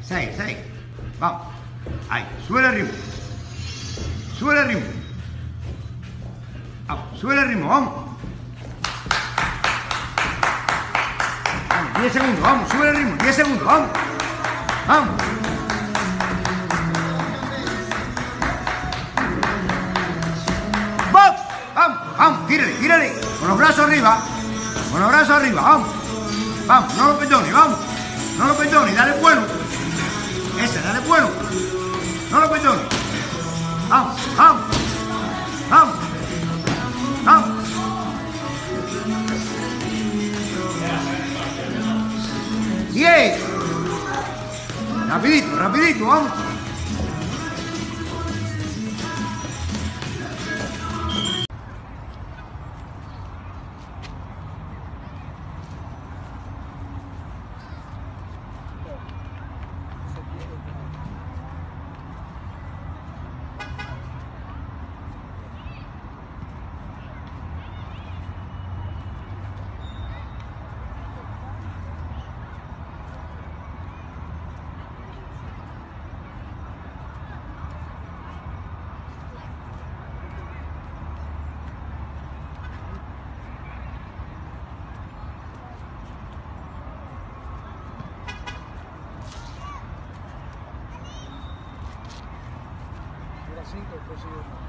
6, 6. Vamos. Ahí, sube el ritmo. Sube el ritmo. Vamos, sube el ritmo, vamos. Vamos, 10 segundos, vamos, sube el ritmo, 10 segundos, vamos. Vamos. Vamos, vamos, vamos, tírale, tírale. Con los brazos arriba. Con los brazos arriba, vamos. Vamos, no lo perdones, vamos. No lo perdones, dale bueno. Ese, dale bueno. No lo perdones. Vamos, vamos. Vamos. Vamos. ¡10! Rapidito, rapidito, vamos. Cinco, pues sí.